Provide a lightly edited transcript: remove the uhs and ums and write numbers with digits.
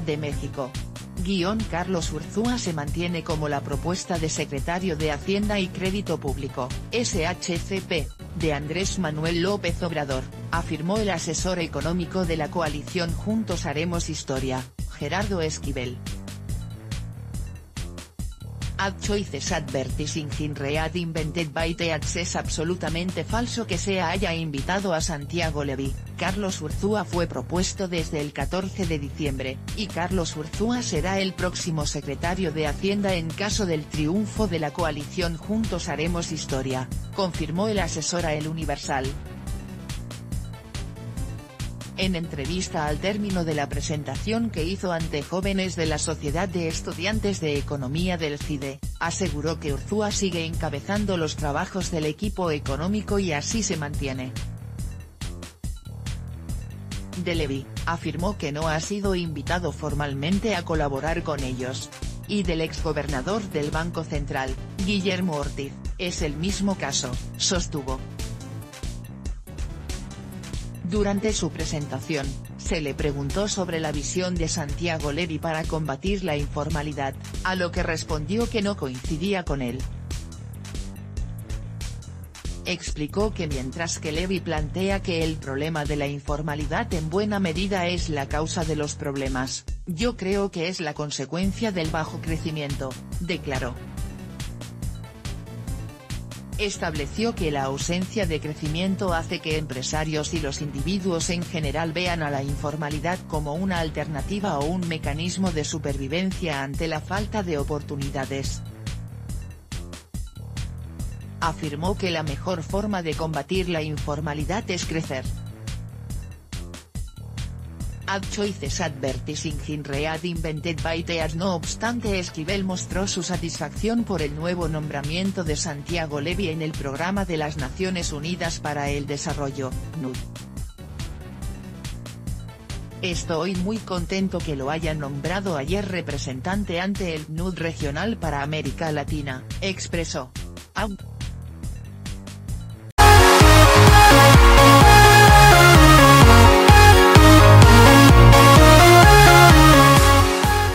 de México. Carlos Urzúa se mantiene como la propuesta de secretario de Hacienda y Crédito Público, SHCP, de Andrés Manuel López Obrador, afirmó el asesor económico de la coalición Juntos Haremos Historia, Gerardo Esquivel. Ad choices advertising in read invented by the ads. Es absolutamente falso que se haya invitado a Santiago Levy. Carlos Urzúa fue propuesto desde el 14 de diciembre, y Carlos Urzúa será el próximo secretario de Hacienda en caso del triunfo de la coalición Juntos Haremos Historia, confirmó el asesor a El Universal. En entrevista al término de la presentación que hizo ante jóvenes de la Sociedad de Estudiantes de Economía del CIDE, aseguró que Urzúa sigue encabezando los trabajos del equipo económico y así se mantiene. De Levy, afirmó que no ha sido invitado formalmente a colaborar con ellos. Y del exgobernador del Banco Central, Guillermo Ortiz, es el mismo caso, sostuvo. Durante su presentación, se le preguntó sobre la visión de Santiago Levy para combatir la informalidad, a lo que respondió que no coincidía con él. Explicó que mientras que Levy plantea que el problema de la informalidad en buena medida es la causa de los problemas, yo creo que es la consecuencia del bajo crecimiento, declaró. Estableció que la ausencia de crecimiento hace que empresarios y los individuos en general vean a la informalidad como una alternativa o un mecanismo de supervivencia ante la falta de oportunidades. Afirmó que la mejor forma de combatir la informalidad es crecer. Ad choices advertising in read invented by the ads. No obstante, Esquivel mostró su satisfacción por el nuevo nombramiento de Santiago Levy en el Programa de las Naciones Unidas para el Desarrollo, PNUD. Estoy muy contento que lo hayan nombrado ayer representante ante el PNUD regional para América Latina, expresó.